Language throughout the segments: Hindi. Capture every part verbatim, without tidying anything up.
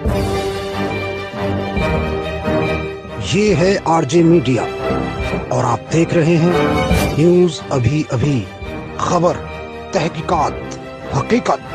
ये है आरजे मीडिया और आप देख रहे हैं न्यूज अभी अभी, खबर, तहकीकात, हकीकत।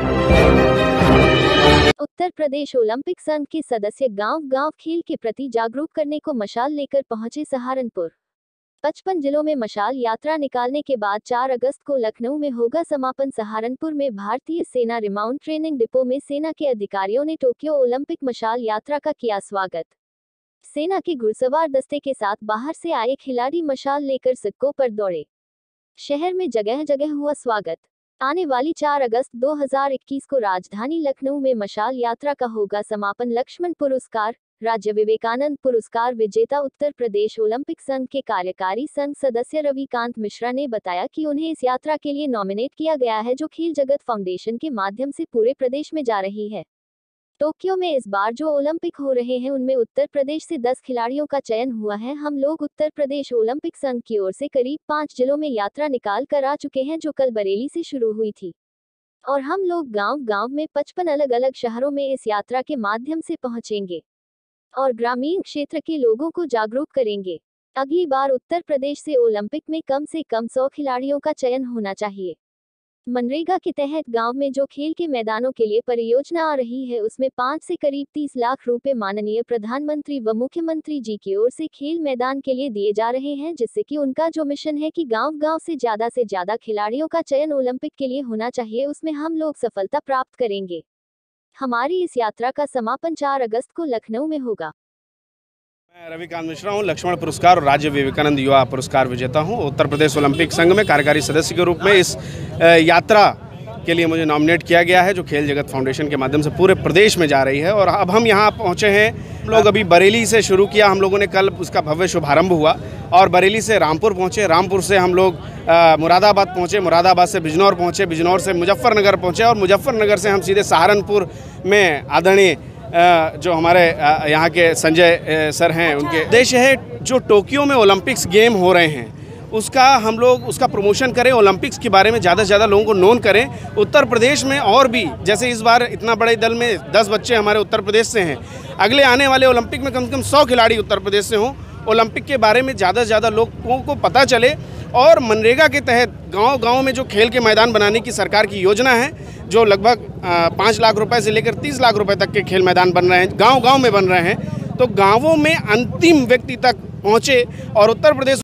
उत्तर प्रदेश ओलंपिक संघ के सदस्य गांव-गांव खेल के प्रति जागरूक करने को मशाल लेकर पहुंचे सहारनपुर। पचपन जिलों में मशाल यात्रा निकालने के बाद चार अगस्त को लखनऊ में होगा समापन। सहारनपुर में भारतीय सेना रिमाउंट ट्रेनिंग डिपो में सेना के अधिकारियों ने टोक्यो ओलंपिक मशाल यात्रा का किया स्वागत। सेना के घुड़सवार दस्ते के साथ बाहर से आए खिलाड़ी मशाल लेकर सिक्कों पर दौड़े। शहर में जगह जगह हुआ स्वागत। आने वाली चार अगस्त दो हज़ार इक्कीस को राजधानी लखनऊ में मशाल यात्रा का होगा समापन। लक्ष्मण पुरस्कार, राज्य विवेकानंद पुरस्कार विजेता उत्तर प्रदेश ओलंपिक संघ के कार्यकारी संघ सदस्य रविकांत मिश्रा ने बताया कि उन्हें इस यात्रा के लिए नॉमिनेट किया गया है, जो खेल जगत फाउंडेशन के माध्यम से पूरे प्रदेश में जा रही है। टोक्यो में इस बार जो ओलंपिक हो रहे हैं उनमें उत्तर प्रदेश से दस खिलाड़ियों का चयन हुआ है। हम लोग उत्तर प्रदेश ओलंपिक संघ की ओर से करीब पाँच जिलों में यात्रा निकाल कर आ चुके हैं, जो कल बरेली से शुरू हुई थी, और हम लोग गांव-गांव में पचपन अलग अलग शहरों में इस यात्रा के माध्यम से पहुंचेंगे और ग्रामीण क्षेत्र के लोगों को जागरूक करेंगे। अगली बार उत्तर प्रदेश से ओलंपिक में कम से कम सौ खिलाड़ियों का चयन होना चाहिए। मनरेगा के तहत गांव में जो खेल के मैदानों के लिए परियोजना आ रही है, उसमें पाँच से करीब तीस लाख रुपए माननीय प्रधानमंत्री व मुख्यमंत्री जी की ओर से खेल मैदान के लिए दिए जा रहे हैं, जिससे कि उनका जो मिशन है कि गांव-गांव से ज्यादा से ज्यादा खिलाड़ियों का चयन ओलंपिक के लिए होना चाहिए, उसमें हम लोग सफलता प्राप्त करेंगे। हमारी इस यात्रा का समापन चार अगस्त को लखनऊ में होगा। मैं रविकांत मिश्रा हूँ, लक्ष्मण पुरस्कार और राज्य विवेकानंद युवा पुरस्कार विजेता हूँ। उत्तर प्रदेश ओलंपिक संघ में कार्यकारी सदस्य के रूप में इस यात्रा के लिए मुझे नॉमिनेट किया गया है, जो खेल जगत फाउंडेशन के माध्यम से पूरे प्रदेश में जा रही है। और अब हम यहाँ पहुँचे हैं। हम लोग अभी बरेली से शुरू किया, हम लोगों ने कल उसका भव्य शुभारंभ हुआ और बरेली से रामपुर पहुँचे, रामपुर से हम लोग मुरादाबाद पहुँचे, मुरादाबाद से बिजनौर पहुँचे, बिजनौर से मुजफ्फरनगर पहुँचे और मुजफ्फरनगर से हम सीधे सहारनपुर में आदरणीय जो हमारे यहाँ के संजय सर हैं, उनके उद्देश्य है जो टोक्यो में ओलंपिक्स गेम हो रहे हैं उसका हम लोग उसका प्रमोशन करें, ओलंपिक्स के बारे में ज़्यादा से ज़्यादा लोगों को नोन करें। उत्तर प्रदेश में और भी, जैसे इस बार इतना बड़े दल में दस बच्चे हमारे उत्तर प्रदेश से हैं, अगले आने वाले ओलंपिक में कम से कम सौ खिलाड़ी उत्तर प्रदेश से हों। ओलंपिक के बारे में ज़्यादा से ज़्यादा लोगों को पता चले और मनरेगा के तहत गांव-गांव में जो खेल के मैदान बनाने की सरकार की योजना है, जो लगभग पाँच लाख रुपए से लेकर तीस लाख रुपए तक के खेल मैदान बन रहे हैं, गांव-गांव में बन रहे हैं, तो गांवों में अंतिम व्यक्ति तक पहुंचे और उत्तर प्रदेश